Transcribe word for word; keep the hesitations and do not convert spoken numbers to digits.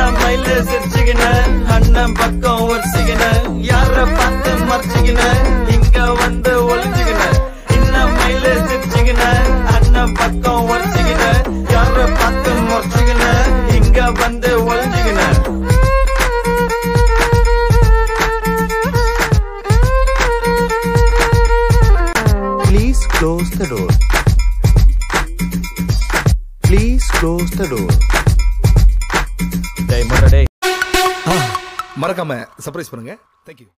மயில சிரிச்சுக்கின அண்ணன் பக்கம் ஒரிச்சுக்கின யார பார்த்து மறைச்சுக்கின இங்க வந்து ஒளிஞ்சுக்கின இன்னும் மயில சிரிச்சுக்கின அண்ணன் பக்கம் ஒரிச்சுக்கின யார பார்த்து மறைச்சுக்கின இங்க வந்து ஒளிஞ்சுக்கின. Please close the door. Please close the door. டேய் மறடே மறக்காம சர்ப்ரைஸ் பண்ணுங்க. Thank you.